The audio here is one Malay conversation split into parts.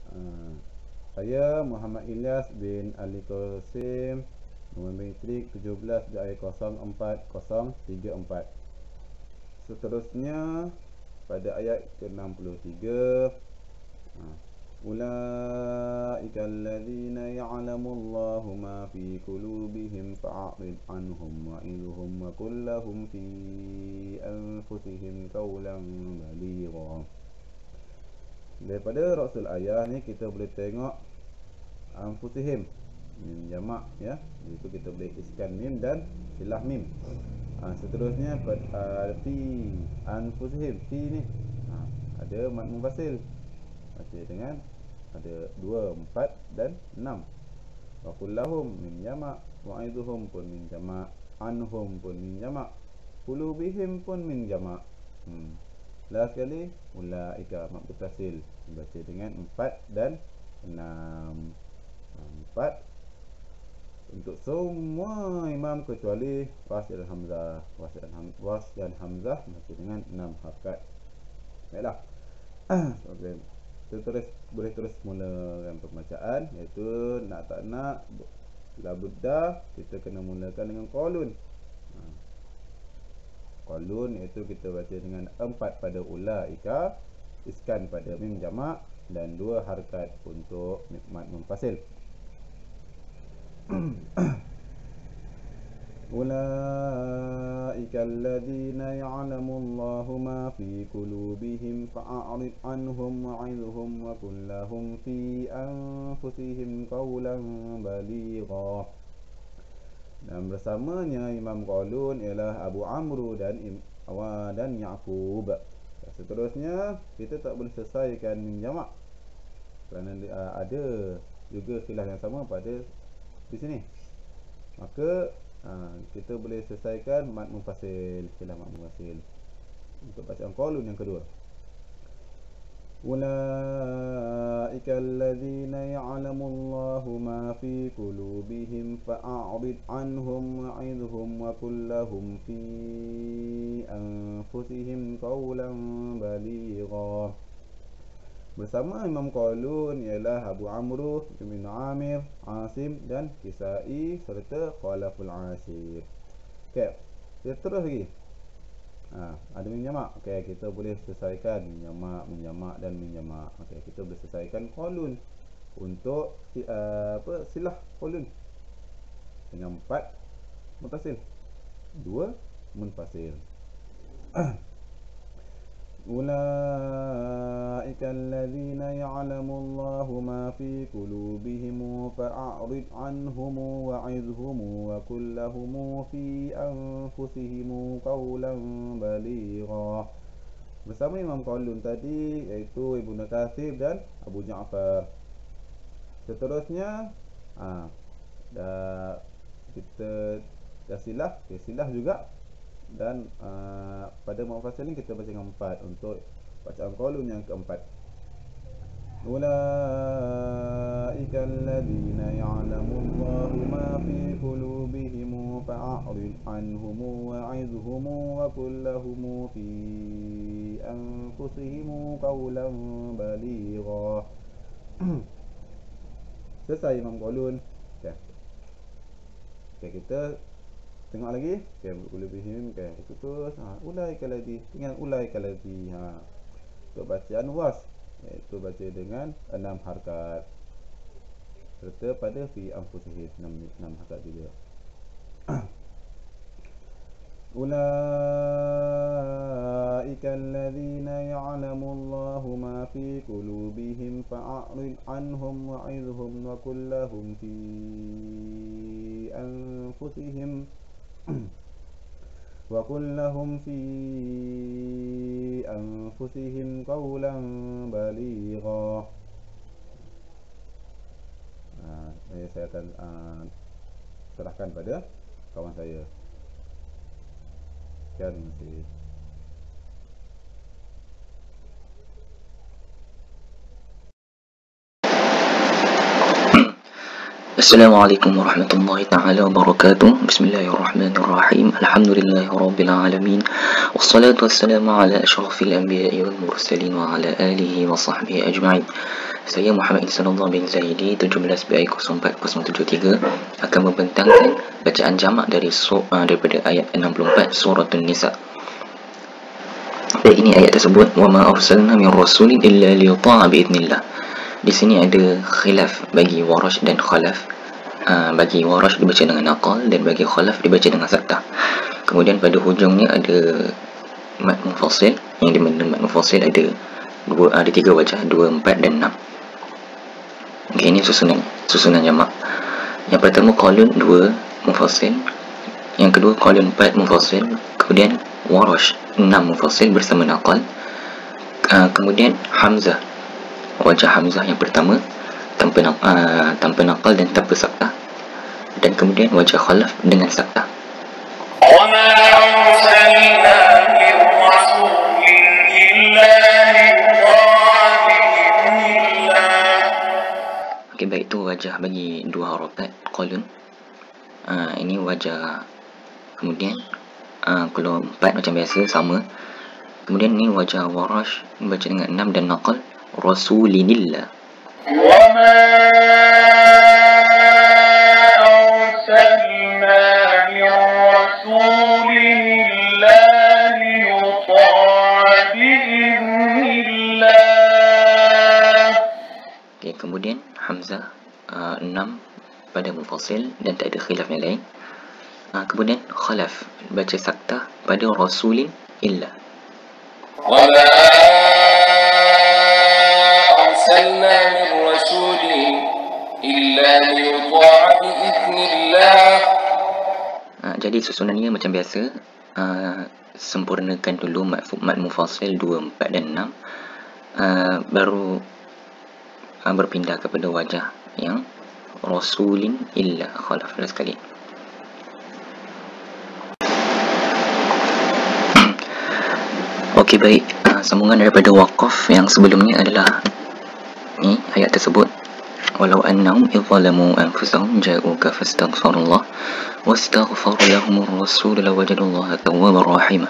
Saya Muhammad Ilyas bin Ali Qasim, nombor metrik 17.04.034. Seterusnya pada ayat ke-63, Ulaika alladzina ya'lamullahu ma fi qulubihim fa'rid anhum wa'idhum wa qul lahum fi anfusihim qawlan baligha. Daripada Rasul ayah ni kita boleh tengok anfusihim mim jamak, ya, itu kita boleh iskan mim dan silah mim. Seterusnya fi anfusihim, fi ni ada mad munfasil, baca dengan ada 2, 4 dan 6. Wa kullahum mim jamak, wa'idhum pun min jamak, anhum pun min jamak, qulubihim pun min jamak. Last sekali ulaika mad mutasil, baca dengan 4 dan 6. 4 untuk semua imam kecuali Wash dan Hamzah. Wash dan Hamzah baca dengan 6 harakat. Baiklah. Okay. Kita boleh terus mulakan pembacaan, iaitu nak tak nak labuddah kita kena mulakan dengan qalun. Qalun iaitu kita baca dengan 4 pada ulaika, iskan pada mim jamak dan 2 harakat untuk mad munfasil. Ulaika alladzina ya'lamullahu ma fi qulubihim fa'rid anhum wa'idhum wa qul lahum fi anfusihim qawlan baligha. Dan bersamanya Imam Qalun ialah Abu Amru dan Ya'qub. Seterusnya kita tak boleh selesaikan mim jamak kerana ada juga khilaf yang sama pada di sini. Maka kita boleh selesaikan mad munfasil, khilaf mad munfasil untuk bacaan Qalun yang kedua. Ulaika alladzina ya'lamullahu ma fi qulubihim fa'rid anhum wa'idhum wa qul lahum fi anfusihim qawlan baligha. Bersama Imam Qalun ialah Abu Amru bin Amir, Asim dan Kisai serta Khalaful Ashir. Okey, kita terus lagi. Ada mim jamak. Okey, kita boleh selesaikan mim jamak dan mim jamak. Okey, kita boleh selesaikan Qalun untuk silah Qalun dengan 4 mutasil, 2 munfasil. Ulaika alladzina ya'lamullahu ma fi qulubihim fa'rid anhum wa'idhhum wa qul lahum fi anfusihim qawlan baligha. Bersama Imam Qalun tadi iaitu Ibnu Katsir dan Abu Ja'far. Seterusnya kita dah silah juga. Dan pada munfasil ni kita baca dengan 4 untuk bacaan Qalun yang keempat. Ulaika alladzina ya'lamullahu ma fi qulubihim fa'rid anhum wa'idhhum wa qul lahum fi anfusihim qawlan baligha. Selesai Imam Qalun. Okey, kita tengok lagi. Okey, qulubihim, okey, itu terus ulaika alladzi, tinggal ulaika alladzi. Untuk bacaan Wash iaitu baca dengan 6 harakat serta pada fi anfusihim 6 harakat juga. Ulaika alladzina ya'lamullahu ma fi qulubihim fa'rid anhum wa'idhhum wa qul lahum fi anfusihim wa qul lahum fi anfusihim qawlan baligha. Saya akan serahkan pada kawan saya. Terima kasih. Assalamualaikum warahmatullahi ta'ala wabarakatuh. Bismillahirrahmanirrahim. Alhamdulillahi rabbil alamin. Wassalatu wassalamu ala ashrafil anbiya'i wal mursalin wa ala alihi wa sahbihi ajma'in. Saya Muhammad Insanullah bin Zaidi 17BI04-073 akan membentangkan bacaan jamak daripada ayat 64 surah An-Nisa. Dan ini ayat tersebut, wa ma arsalna min rasulin illa liyuta'a biidznillah. Di sini ada khilaf bagi Warash dan Khalaf. Bagi Warash dibaca dengan naqal dan bagi Khalaf dibaca dengan saktah. Kemudian pada hujungnya ada mad mufasil, yang dimana mad mufasil ada tiga wajah, 2, 4 dan 6. Okay, ini susunan jamak. Yang pertama qalun 2 mufasil, yang kedua qalun 4 mufasil, kemudian Warash 6 mufasil bersama naqal, kemudian Hamzah, wajah Hamzah yang pertama tanpa naqal dan tanpa saktah, dan kemudian wajah Khalaf dengan saktah. Okay, baik, itu wajah bagi 2 harakat qalun. Ini wajah. Kemudian kalau 4 macam biasa sama. Kemudian ini wajah Warash membaca dengan 6 dan naqal, Rasulinillah. وَمَا أَرْسَلْنَا مِنْ رَسُولٍ إِلَّا لِيُطَاعَ بِإِذْنِ اللَّهِ. Okay, kemudian Hamzah 6 pada mufasil dan tak ada khilaf yang lain. Kemudian Khalaf baca saktah pada Rasulin illa. وَمَا أَرْسَلْنَا مِنْ رَسُولٍ إِلَّا لِيُطَاعَ بِإِذْنِ اللَّهِ. Jadi susunannya macam biasa. Sempurnakan dulu mad mufasil 2, 4 dan 6. Baru berpindah kepada wajah yang Rasulin illa Khalaf sekali. Okey, baik. Sambungan daripada waqaf yang sebelumnya adalah ni ayat tersebut, walau annahum idzalamu anfusahum ja'uka fastaghfirullah wastaghfar lahumur rasul lawajadullaha tawwabar rahim.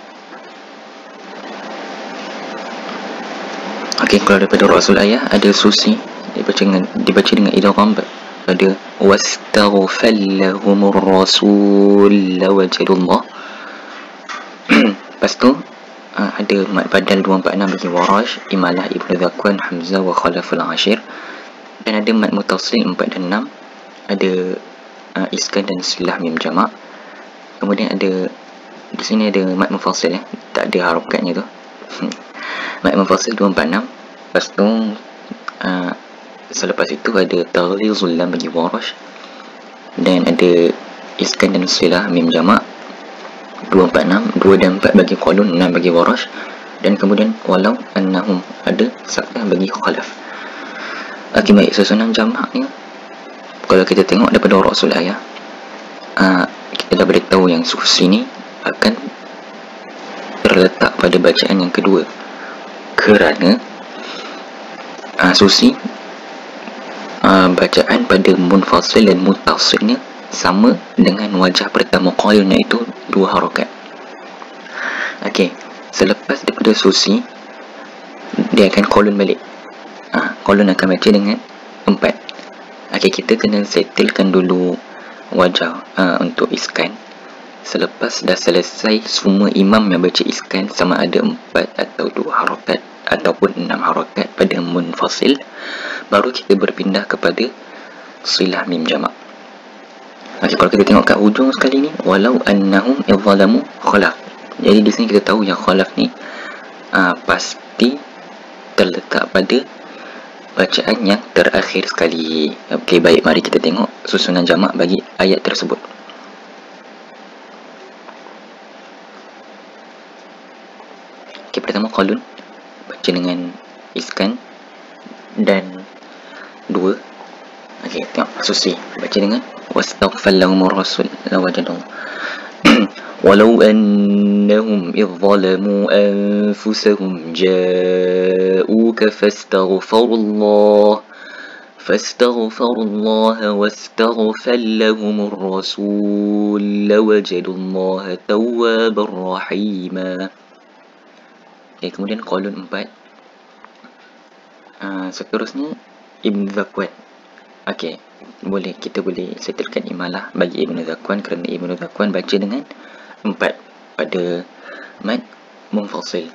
Okey, kalau daripada Rasul ayat ada susi dibaca dengan idgham, ada wastaghfar lahumur rasul lawajadullah. Lepas tu ada mad badal 246 bagi Warash, Imalah, Ibnu Zakwan, Hamzah wa Khalaful Ashir. Dan ada mad mutasil 4 dan 6, ada iskan dan silah mim jamak. Kemudian ada di sini ada mad mufasil, tak ada harakatnya tu. Mad mufasil 246. Lepas tu selepas itu ada taghlizul lam bagi Warash, dan ada iskan dan silah mim jamak 246, 2 dan 4 bagi qalun, 6 bagi Warash, dan kemudian walau annahum ada saktah bagi Khalaf. Okey, baik, susunan jamaknya kalau kita tengok daripada Rasul ayat, kita dah beritahu yang susi ni akan terletak pada bacaan yang kedua, kerana susi bacaan pada munfasil dan mutasilnya sama dengan wajah pertama qalun, iaitu 2 harakat. Okey, selepas daripada susi dia akan qalun balik. Qalun akan baca dengan 4. Okey, kita kena settlekan dulu wajah untuk iskan. Selepas dah selesai semua imam yang baca iskan, sama ada 4 atau 2 harakat ataupun 6 harakat pada munfasil, baru kita berpindah kepada silah mim jamak. Okey, kalau kita tengok kat hujung sekali ni, walau annahum idzalamu Khalaf. Jadi di sini kita tahu yang Khalaf ni pasti terletak pada bacaan yang terakhir sekali. Okey, baik, mari kita tengok susunan jamak bagi ayat tersebut. Okey, pertama qalun baca dengan iskan dan 2. Okey, tengok susi baca dengan wastaghfar lahumur rasul lawajadullah. Walau annahum idh zalamu anfusahum ja'uka fastaghfirullah wastaghfar lahumur rasul lawajadullaha tawwabar rahima. Kemudian qalun 4. Seterusnya Ibn Zakwan. Okey, kita boleh settlekan imalah bagi Ibn Zakwan kerana Ibn Zakwan baca dengan 4 pada mad munfasil.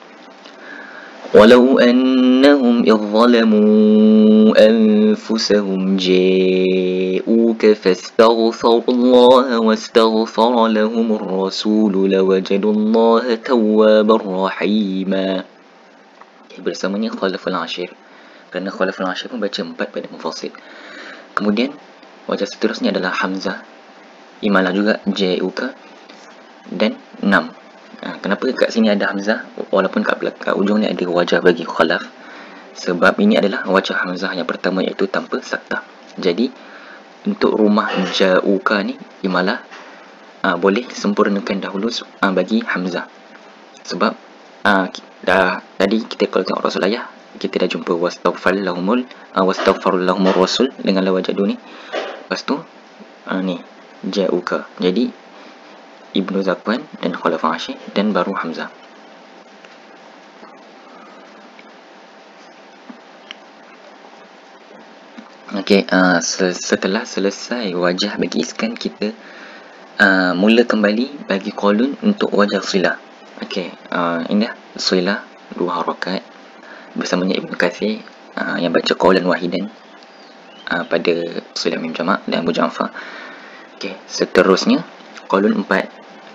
ولو أنهم إذ ظلموا أنفسهم جاءوك فاستغفروا الله واستغفر لهم الرسول لوجدوا الله توابا رحيما. Bersamanya Khalaful Ashir, kerana Khalaful Ashir pun baca 4 pada mufasil. Kemudian wajah seterusnya adalah Hamzah, imalah juga ja'uka, dan 6. Kenapa kat sini ada Hamzah walaupun kat ujung ni ada wajah bagi Khalaf? Sebab ini adalah wajah Hamzah yang pertama, iaitu tanpa saktah. Jadi untuk rumah ja'uka ni imalah boleh sempurnakan dahulu bagi Hamzah. Sebab tadi kita kalau tengok Rasul Ayah, kita dah jumpa wastaghfar lahumur rasul dengan lawajah ni. Lepas tu ni ja'uka. Jadi Ibnu Zakwan dan Khalaf Ashir dan baru Hamzah. Okey, setelah selesai wajah bagi iskan, kita mula kembali bagi qalun untuk wajah silah. Okey, ini dah silah 2 harakat bersamanya Ibn Kathir yang baca qaulan wahidan pada silah mim jamak dan Abu Ja'far. Okey, seterusnya qalun 4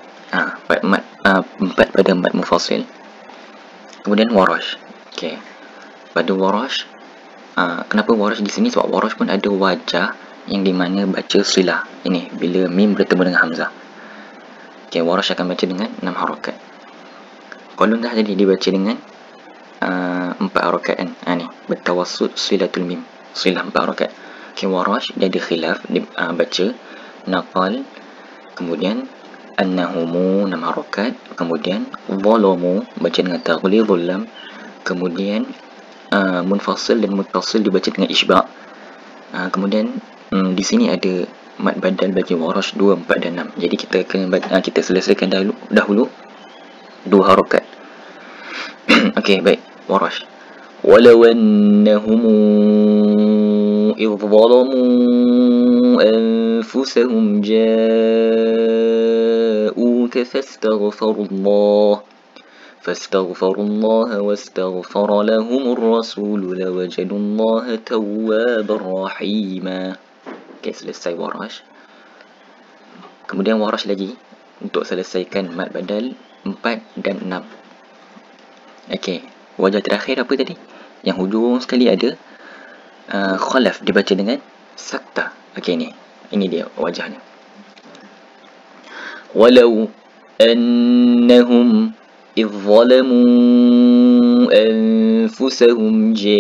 pada mad mufasil. Kemudian Warash. Okey, pada Warash, kenapa Warash di sini? Sebab Warash pun ada wajah yang di mana baca silah ini bila mim bertemu dengan Hamzah. Okey, Warash akan baca dengan 6 harakat. Qalun dah jadi dibaca dengan 4 harakat kan. Ni bertawassut silatul mim, silah 4 harakat. Okey, Warash dia ada khilaf, dia baca naqal, kemudian annahumu 6 harakat, kemudian zalamu baca dengan taghlidul lam, kemudian munfasil dan muttasil dibaca dengan isba'. Kemudian di sini ada mad badal bagi Warash 2, 4 dan 6. Jadi kita selesaikan dahulu 2 harakat. Okey, baik. Warash. Walau annahum idh zalamu anfusahum ja'uka فاستغفروا الله واستغفر لهم الرسول لوجدوا الله توابا رحيما. Okey, selesai Warash. Kemudian Warash lagi untuk selesaikan mad badal 4 dan 6. Okey, wajah terakhir apa tadi? Yang hujung sekali ada Khalaf dibaca dengan sakta. Okey, ini dia wajahnya. Walau annahum إذ ظلموا أنفسهم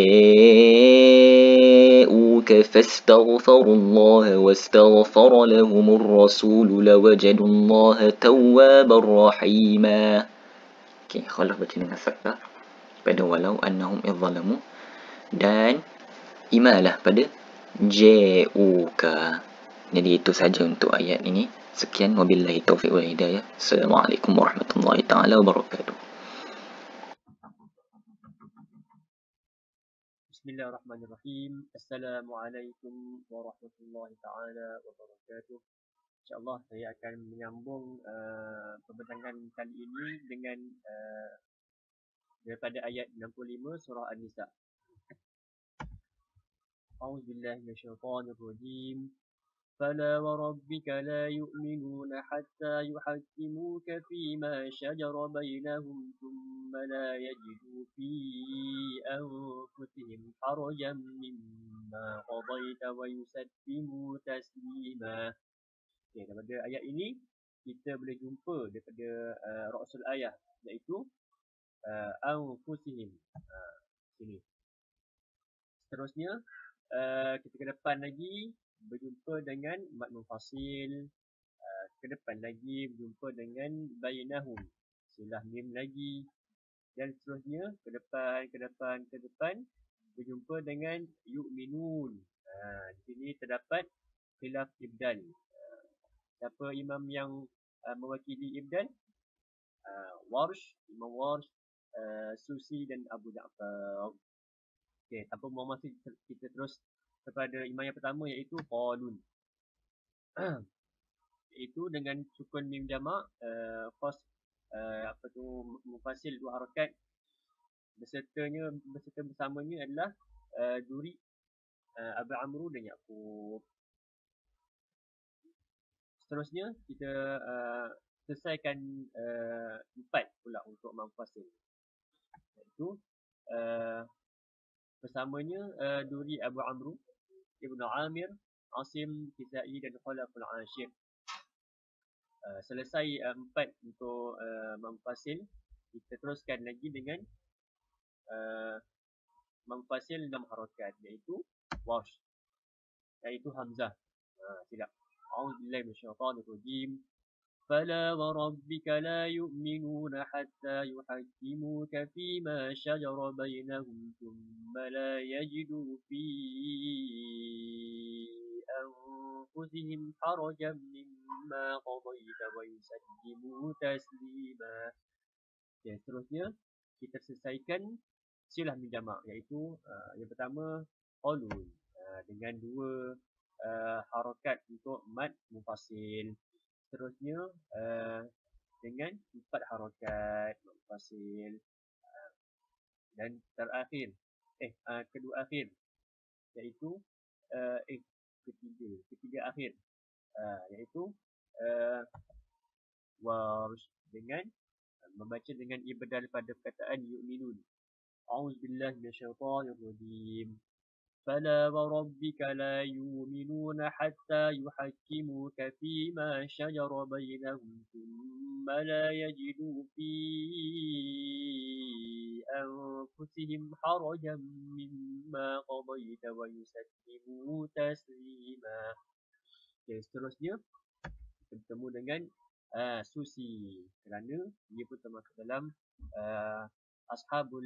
جاءوك فاستغفروا الله واستغفر لهم الرسول لوجدوا الله توابا رحيما. Okey, Khalaf baca dengan sakta pada walau annahum idh zalamu, dan imalah pada ja'uka. Jadi itu saja untuk ayat ini. Sekian, wabillahi taufiq wal hidayah. Assalamualaikum warahmatullahi taala wabarakatuh. Bismillahirrahmanirrahim. Assalamualaikum warahmatullahi taala wabarakatuh. InsyaAllah saya akan menyambung pembentangan kali ini dengan daripada ayat 65 surah An-Nisa. A'udzubillahi minasyaitonirrajim. فلا وربك لا يؤمنون حتى يحكموك فيما شجر بينهم ثم لا يجدوا في أنفسهم حرجا مما قضيت ويسلموا تسليما. Okay, daripada ayat ini kita boleh jumpa daripada Rasul Ayah, iaitu anfusihim. Sini. Seterusnya kita ke depan lagi berjumpa dengan mad munfasil, ke depan lagi berjumpa dengan bainahum, silah mim lagi, dan seterusnya ke depan berjumpa dengan yu'minun. Di sini terdapat khilaf ibdal. Siapa imam yang mewakili ibdal? Imam Warsh, Susi dan Abu Ja'far. Okey, tanpa buang masa kita terus kepada imam yang pertama iaitu qalun. Iaitu dengan sukun mim jamak, mufasil 2 harakat, beserta bersamanya adalah Duri, Abu Amru dan Yaqub. Seterusnya kita selesaikan 4 pula untuk mufasil, iaitu bersamanya Duri, Abu Amru, Ibnu Amir, Asim, Kisai dan Khalaful Ashir. Selesai 4 untuk mufasil, kita teruskan lagi dengan mufasil 6 harakat, iaitu Warsh, iaitu Hamzah. Silap. A'udzubillahi minasyaitanir rajim. فلا وربك لا يؤمنون حتى يحكموك فيما شجر بينهم ثم لا يجدوا في أنفسهم حرجا مما قضيت ويسلموا تسليما. Okay, seterusnya kita selesaikan silah min jamak, iaitu yang pertama qalun dengan 2 harakat untuk mad mufasil. Seterusnya dengan 4 harakat mufasil, dan terakhir kedua akhir, iaitu ketiga akhir, iaitu Warsh dengan membaca dengan ibdal pada perkataan yu'minun. A'udzubillahi minasyaitanir rajim. فلا وربك لا يؤمنون حتى يحكموك فيما شجر بينهم ثم لا يجدوا في أنفسهم حرجا مما قضيت ويسلموا تسليما. Okay, seterusnya kita bertemu dengan Susi, kerana dia pun termasuk dalam ashabu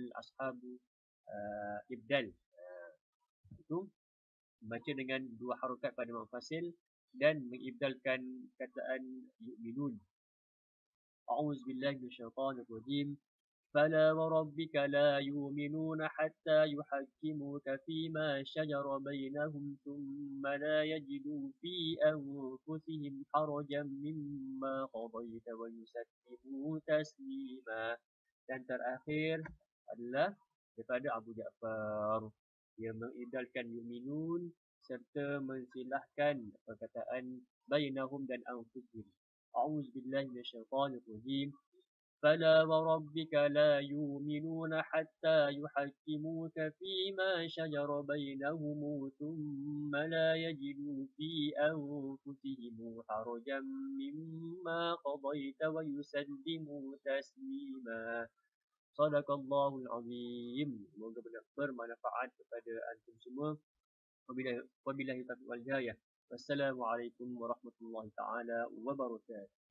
ibdal, itu membaca dengan 2 harakat pada mufasil dan mengibdalkan kataan yu'minun. A'udzubillahi minasyaitanir rajim. فلا وربك لا يؤمنون حتى يحكموك فيما شجر بينهم ثم لا يجدوا في أنفسهم حرجا مما قضيت ويسلموا تسليما. Dan terakhir adalah daripada Abu Ja'far, dia mengidalkan yu'minun serta mensilahkan perkataan bainahum dan anfusihim. A'udzubillahi minasyaitanir rajim. فلا وربك لا يؤمنون حتى يحكموك فيما شجر بينهم ثم لا يجدوا في أنفسهم حرجا مما قضيت ويسلموا تسليما. Sadaqallahul Azim. Semoga bermanfaat kepada antum semua. Wabillahi taufiq wal hidayah. Wassalamualaikum warahmatullahi taala wabarakatuh.